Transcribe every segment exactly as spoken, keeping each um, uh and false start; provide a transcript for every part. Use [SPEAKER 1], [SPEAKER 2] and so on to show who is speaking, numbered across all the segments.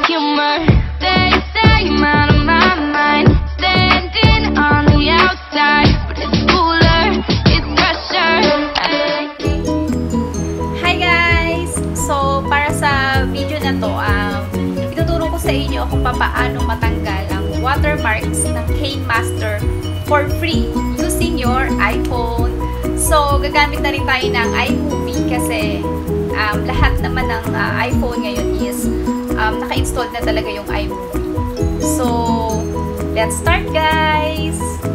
[SPEAKER 1] humor. They say I'm out of my mind, standing on the outside, but it's cooler, it's fresher.
[SPEAKER 2] Hi guys! So, para sa video na to, um, ituturo ko sa inyo kung paano matanggal ang watermarks ng KineMaster for free using your iPhone. So, gagamit na rin tayo ng iMovie kasi um, lahat naman ng uh, iPhone ngayon is um, naka-install na talaga yung iMovie. So, let's start guys!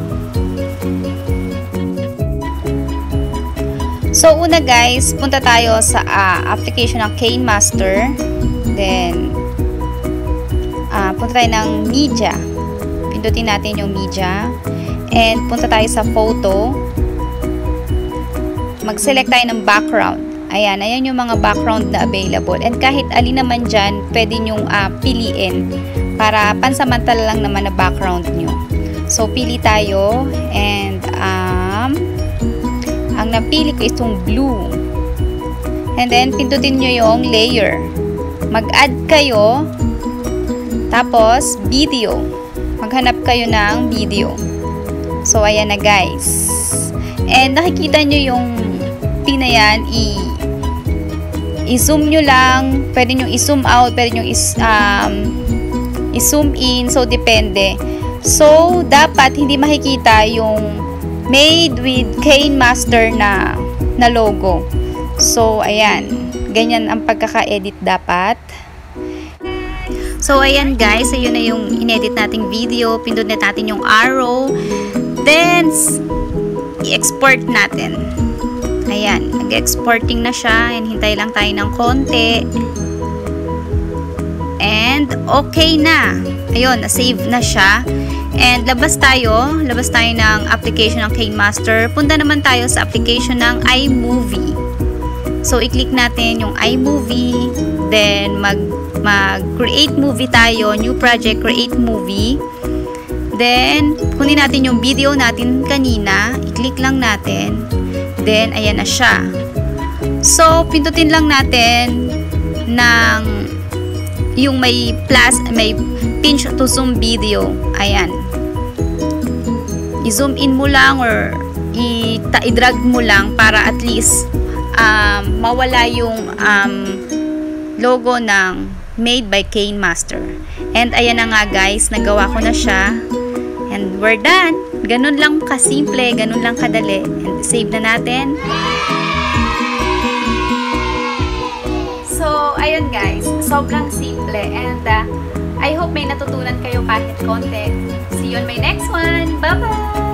[SPEAKER 2] So, una guys, punta tayo sa uh, application ng KineMaster. Then, uh, punta tayo ng media. Pindutin natin yung media. And, punta tayo sa photo. Mag-select tayo ng background. Ayan, ayan yung mga background na available. And kahit alin naman dyan, pwede nyong uh, piliin para pansamantala lang naman na background nyo. So, pili tayo. And, um, ang napili ko is itong blue. And then, pindutin nyo yung layer. Mag-add kayo. Tapos, video. Maghanap kayo ng video. So, ayan na guys. And, nakikita nyo yung pin na yan. I- I-zoom nyo lang. Pwede nyo i-zoom out. Pwede nyo is, um, i-zoom in. So, depende. So, dapat hindi makikita yung made with KineMaster na, na logo. So, ayan. Ganyan ang pagkaka-edit dapat. So, ayan guys. Ayun na yung inedit nating video. Pindot na natin yung arrow. Then, i-export natin. Ayan. Nag-exporting na siya. And hintay lang tayo ng konti. And, okay na. Ayun, na-save na siya. And, labas tayo. Labas tayo ng application ng KineMaster. Punta naman tayo sa application ng iMovie. So, i-click natin yung iMovie. Then, mag, mag-create movie tayo. New project, create movie. Then, kunin natin yung video natin kanina. I-click lang natin. Then, ayan na siya. So, pindutin lang natin ng yung may plus, may pinch to zoom video. Ayan. I-zoom in mo lang or i-drag mo lang para at least um, mawala yung um, logo ng made by KineMaster. And ayan na nga guys, nagawa ko na siya. And we're done. Ganun lang kasimple, ganun lang kadali. And save na natin. So, ayun guys, sobrang simple. And uh, I hope may natutunan kayo kahit konti. See you on my next one. Bye-bye!